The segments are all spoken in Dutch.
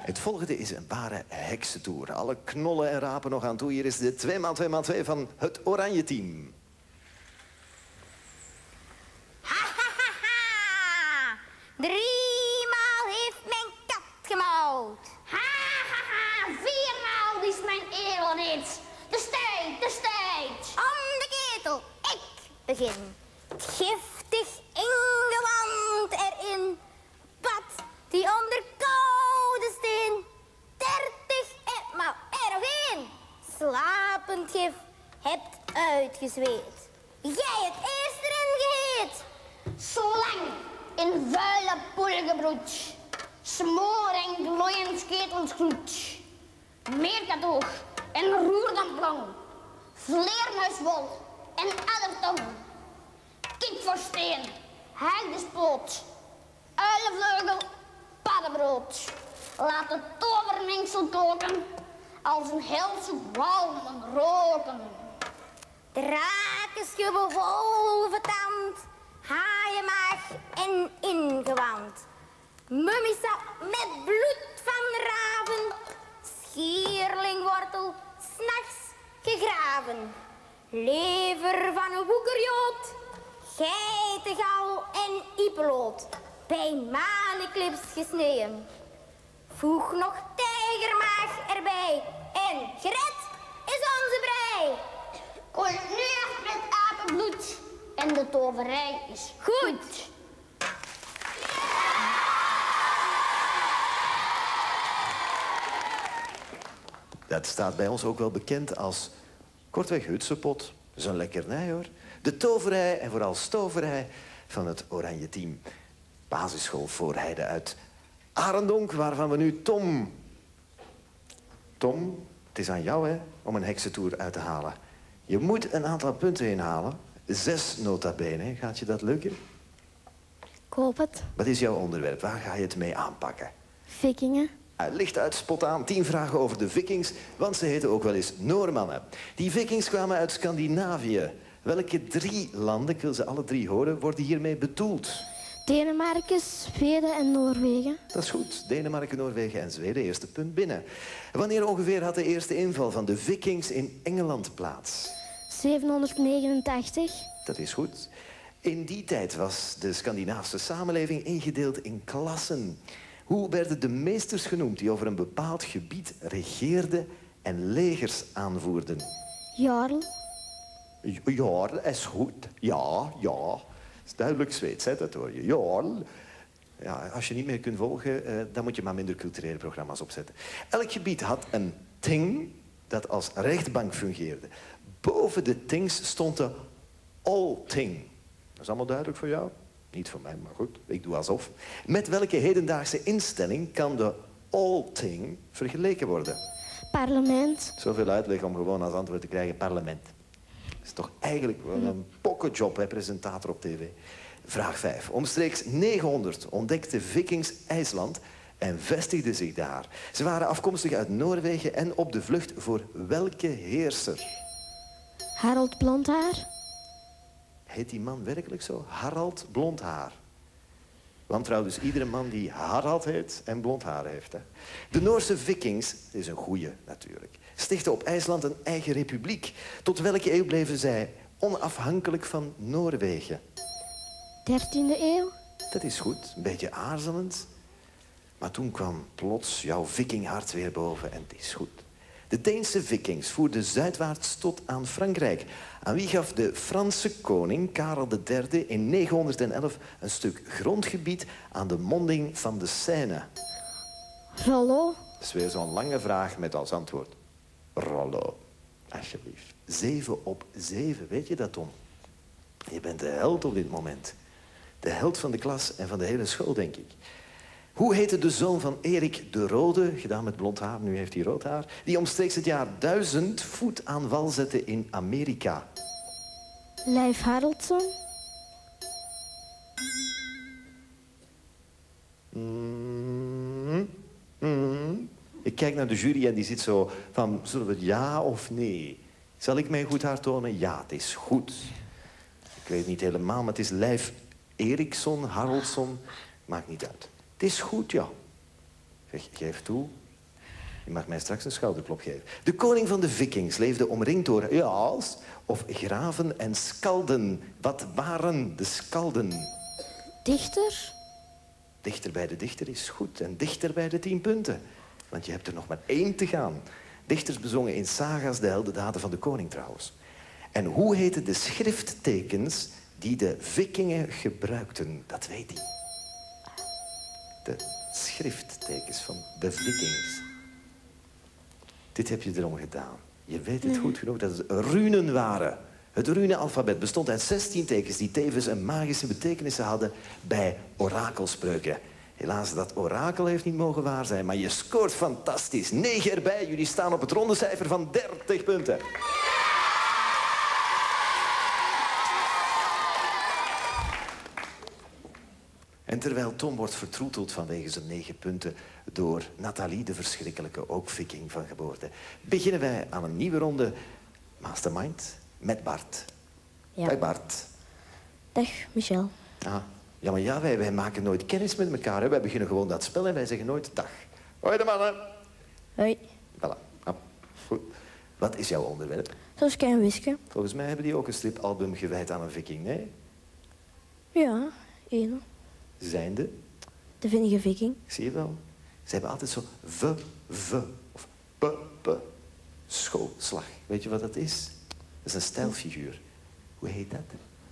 Het volgende is een ware heksentoer. Alle knollen en rapen nog aan toe. Hier is de 2x2x2 van het Oranje Team. Ha, ha, ha, ha. 3-maal heeft mijn kat gemauwd. Ha, ha, ha. 4-maal is mijn edelrit. De tijd. Om de ketel, ik begin. Giftig ingewand erin. Pad die onder koude steen. 30 etmaal er nog één. Slapend gif hebt uitgezweet. Jij het eerst erin geheet. Slang in vuile poelgebroed. Smoor en glooiend ketelsgloed. Meerkatoog en roerdamplang. Vleermuiswol en addertong. Kikvorsteen, heidespoot. Uilenvleugel, paddenbrood. Laat het tovermengsel koken. Als een helse walmen roken. Drakenschubbel vol vertand. Haaienmaag en ingewand. Mummiesap met bloed van raven. Schierlingwortel, 's nachts gegraven. Lever van een woekerjood. Geitengal en iepelood. Bij maneklips gesneden. Voeg nog tijgermaag erbij. En gered is onze brei. Kool nu af met apenbloed. En de toverij is goed. Dat staat bij ons ook wel bekend als kortweg Hutsepot. Dat is een lekkernij hoor. De toverij en vooral stoverij van het Oranje Team. Basisschool Voorheide uit Arendonk, waarvan we nu Tom... Tom, het is aan jou hè, om een heksentoer uit te halen. Je moet een aantal punten inhalen. 6 nota bene. Gaat je dat lukken? Ik hoop het. Wat is jouw onderwerp? Waar ga je het mee aanpakken? Vikingen. Licht uit, spot aan. 10 vragen over de Vikings, want ze heten ook wel eens Noormannen. Die Vikings kwamen uit Scandinavië. Welke 3 landen, ik wil ze alle 3 horen, worden hiermee bedoeld? Denemarken, Zweden en Noorwegen. Dat is goed. Denemarken, Noorwegen en Zweden. Eerste punt binnen. Wanneer ongeveer had de eerste inval van de Vikings in Engeland plaats? 789. Dat is goed. In die tijd was de Scandinavische samenleving ingedeeld in klassen. Hoe werden de meesters genoemd die over een bepaald gebied regeerden en legers aanvoerden? Jarl. Jarl is goed. Ja. Dat is duidelijk Zweeds, hè, dat hoor je. Jarl. Ja, als je niet meer kunt volgen, dan moet je maar minder culturele programma's opzetten. Elk gebied had een ting dat als rechtbank fungeerde. Boven de tings stond de Alting. Dat is allemaal duidelijk voor jou? Niet voor mij, maar goed, ik doe alsof. Met welke hedendaagse instelling kan de Alting vergeleken worden? Parlement. Zoveel uitleg om gewoon als antwoord te krijgen parlement. Dat is toch eigenlijk wel een pokkenjob, hè, presentator op tv. Vraag 5. Omstreeks 900 ontdekte Vikings IJsland en vestigden zich daar. Ze waren afkomstig uit Noorwegen en op de vlucht voor welke heerser? Harold Blondhaar. Heet die man werkelijk zo? Harald Blondhaar. Want trouwens, iedere man die Harald heet en blond haar heeft. Hè. De Noorse Vikings, dit is een goeie natuurlijk, stichtten op IJsland een eigen republiek. Tot welke eeuw bleven zij onafhankelijk van Noorwegen? 13e eeuw. Dat is goed, een beetje aarzelend. Maar toen kwam plots jouw vikinghart weer boven en het is goed. De Deense Vikings voerden zuidwaarts tot aan Frankrijk. Aan wie gaf de Franse koning Karel III in 911 een stuk grondgebied aan de monding van de Seine? Rollo. Dat is weer zo'n lange vraag met als antwoord Rollo. Alsjeblieft. 7 op 7, weet je dat, Tom? Je bent de held op dit moment. De held van de klas en van de hele school, denk ik. Hoe heette de zoon van Erik de Rode, gedaan met blond haar, nu heeft hij rood haar, die omstreeks het jaar 1000 voet aan wal zette in Amerika? Leif Haraldsson. Ik kijk naar de jury en die zit zo van, zullen we het ja of nee? Zal ik mijn goed haar tonen? Ja, het is goed. Ik weet het niet helemaal, maar het is Leif Eriksson, Haraldsson, maakt niet uit. Het is goed, ja. Geef toe. Je mag mij straks een schouderklop geven. De koning van de Vikings leefde omringd door jaals of graven en skalden. Wat waren de skalden? Dichter? Dichter bij de dichter is goed en dichter bij de 10 punten. Want je hebt er nog maar 1 te gaan. Dichters bezongen in saga's de heldendaden van de koning trouwens. En hoe heten de schrifttekens die de Vikingen gebruikten? Dat weet hij. De schrifttekens van de Vikings. Dit heb je erom gedaan. Je weet het goed genoeg dat het runen waren. Het rune-alfabet bestond uit 16 tekens die tevens een magische betekenis hadden bij orakelspreuken. Helaas, dat orakel heeft niet mogen waar zijn, maar je scoort fantastisch. 9 erbij, jullie staan op het ronde cijfer van 30 punten. En terwijl Tom wordt vertroeteld vanwege zijn 9 punten door Nathalie, de verschrikkelijke, ook viking van geboorte, beginnen wij aan een nieuwe ronde Mastermind met Bart. Ja. Dag Bart. Dag, Michel. Ah, ja, maar ja, wij maken nooit kennis met elkaar. Hè. Wij beginnen gewoon dat spel en wij zeggen nooit dag. Hoi de mannen. Hoi. Voilà. Ah, goed. Wat is jouw onderwerp? Suske en Wiske. Volgens mij hebben die ook een stripalbum gewijd aan een viking, nee? Ja, één. Zijnde? De vinnige viking. Zie je wel? Ze hebben altijd zo v of p. Schoolslag. Weet je wat dat is? Dat is een stijlfiguur. Hoe heet dat?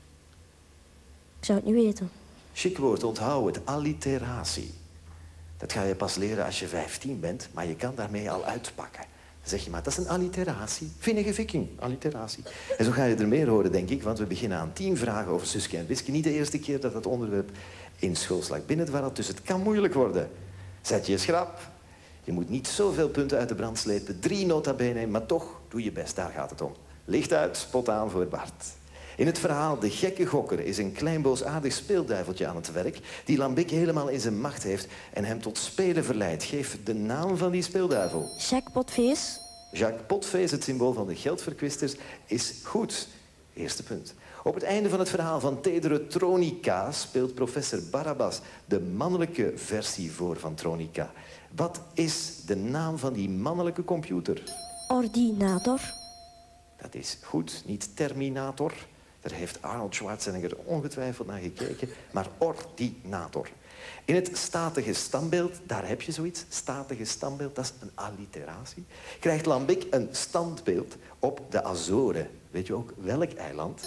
Ik zou het niet weten. Chic woord, onthoud het. Alliteratie. Dat ga je pas leren als je 15 bent, maar je kan daarmee al uitpakken. Dan zeg je maar, dat is een alliteratie. Vinnige viking, alliteratie. En zo ga je er meer horen, denk ik, want we beginnen aan 10 vragen over Suske en Wiske. Niet de eerste keer dat dat onderwerp in schoolslag binnendwarrelt, dus het kan moeilijk worden. Zet je schrap. Je moet niet zoveel punten uit de brand slepen. 3 nota bene, maar toch doe je best. Daar gaat het om. Licht uit, spot aan voor Bart. In het verhaal De Gekke Gokker is een klein boosaardig speelduiveltje aan het werk die Lambic helemaal in zijn macht heeft en hem tot spelen verleidt. Geef de naam van die speelduivel. Jacques Potfees. Jacques Potfees, het symbool van de geldverkwisters, is goed. Eerste punt. Op het einde van het verhaal van Tedere Tronica speelt professor Barabbas de mannelijke versie voor van Tronica. Wat is de naam van die mannelijke computer? Ordinator. Dat is goed, niet Terminator. Daar heeft Arnold Schwarzenegger ongetwijfeld naar gekeken, maar ordinator. In het statige stambeeld, daar heb je zoiets. Statige stambeeld, dat is een alliteratie. Krijgt Lambic een standbeeld op de Azoren. Weet je ook welk eiland?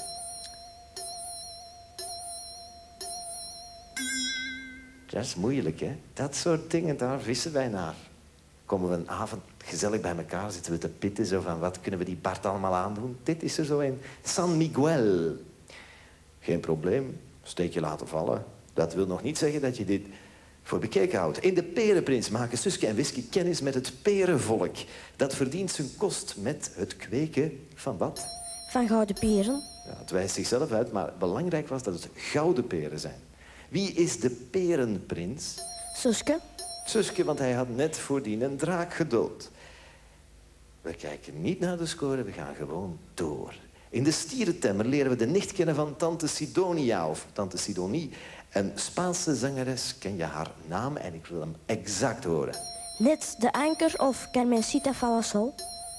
Dat is moeilijk, hè? Dat soort dingen, daar vissen wij naar. Komen we een avond gezellig bij elkaar, zitten we te pitten, zo van wat kunnen we die Bart allemaal aandoen? Dit is er zo in. San Miguel. Geen probleem, steekje laten vallen. Dat wil nog niet zeggen dat je dit voor bekeken houdt. In De Perenprins maken Suske en Wiske kennis met het perenvolk. Dat verdient zijn kost met het kweken van wat? Van gouden peren. Ja, het wijst zichzelf uit, maar belangrijk was dat het gouden peren zijn. Wie is de Perenprins? Suske. Suske, want hij had net voordien een draak gedood. We kijken niet naar de score, we gaan gewoon door. In De Stierentemmer leren we de nicht kennen van tante Sidonia, of tante Sidonie. Een Spaanse zangeres, ken je haar naam en ik wil hem exact horen. Net de Anker of Carmencita Falasol.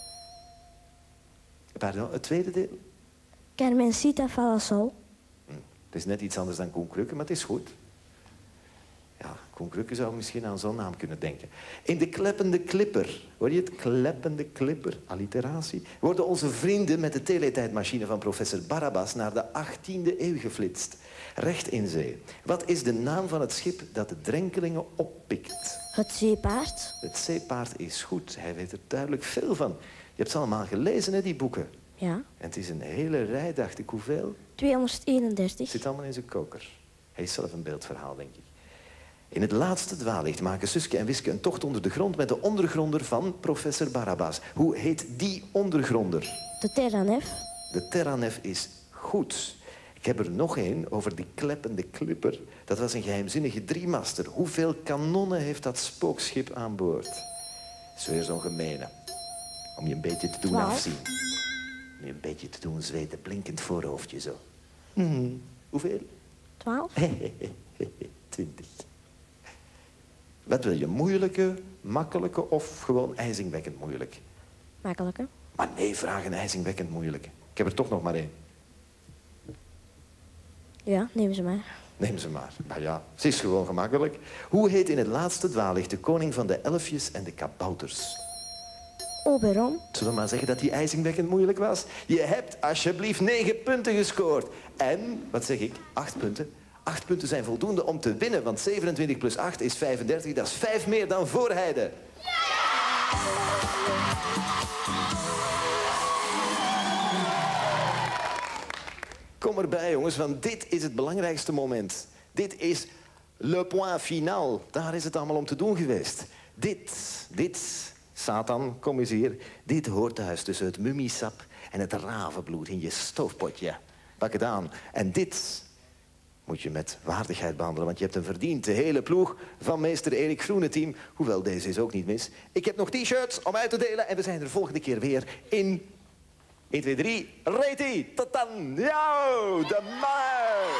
Pardon, het tweede deel? Carmencita Falasol. Het is net iets anders dan Koen Krukke, maar het is goed. Ja, Koen Krukke zou misschien aan zo'n naam kunnen denken. In De Kleppende Klipper, hoor je het? Kleppende Klipper, alliteratie, worden onze vrienden met de teletijdmachine van professor Barabbas naar de 18e eeuw geflitst. Recht in zee. Wat is de naam van het schip dat de drenkelingen oppikt? Het zeepaard. Het zeepaard is goed, hij weet er duidelijk veel van. Je hebt ze allemaal gelezen, hè, die boeken. Ja. En het is een hele rij, dacht ik. Hoeveel? 231. Het zit allemaal in zijn koker. Hij is zelf een beeldverhaal, denk ik. In het laatste dwaallicht maken Suske en Wiske een tocht onder de grond met de ondergronder van professor Barabbas. Hoe heet die ondergronder? De Terranef. De Terranef is goed. Ik heb er nog één over die kleppende klipper. Dat was een geheimzinnige driemaster. Hoeveel kanonnen heeft dat spookschip aan boord? Dat is weer zo'n gemene. Om je een beetje te doen 12. afzien. Om je een beetje te doen zweten, blinkend voorhoofdje zo. Hoeveel? 12. 20. Wat wil je? Moeilijke, makkelijke of gewoon ijzingwekkend moeilijk? Makkelijker. Maar nee, vraag een ijzingwekkend moeilijk. Ik heb er toch nog maar één. Ja, neem ze maar. Neem ze maar. Maar ja, ze is gewoon gemakkelijk. Hoe heet in het laatste dwaallicht de koning van de elfjes en de kabouters? Oberon. Zullen we maar zeggen dat die ijzingwekkend moeilijk was? Je hebt alsjeblieft 9 punten gescoord. En, wat zeg ik, 8 punten. 8 punten zijn voldoende om te winnen, want 27 plus 8 is 35. Dat is 5 meer dan Voorheide. Kom erbij, jongens, want dit is het belangrijkste moment. Dit is le point final. Daar is het allemaal om te doen geweest. Dit, Satan, kom eens hier. Dit hoort thuis tussen het mummiesap en het ravenbloed in je stoofpotje. Pak het aan. En dit moet je met waardigheid behandelen, want je hebt hem verdiend. De hele ploeg van meester Erik Groeneteam. Hoewel, deze is ook niet mis. Ik heb nog t-shirts om uit te delen en we zijn er volgende keer weer in 1, 2, 3, ready. Tot dan. Yo, de man.